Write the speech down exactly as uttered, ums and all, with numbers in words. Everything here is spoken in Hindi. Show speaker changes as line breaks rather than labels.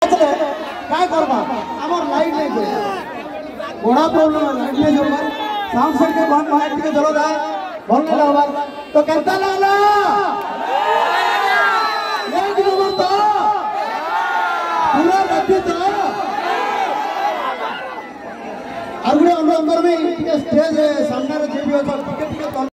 नाचले काय करबा हमर लाइट नहीं दे बड़ा प्रॉब्लम है लाइट नहीं जोड़बा साउंड सेट के बंद लाइट के जलो दा बोल नहीं लगबा तो केता लागला एक नंबर तो पूरा रद्दी तो और गुड़े अंदर में स्टेज सामने रे जे भी हो टिकट टिकट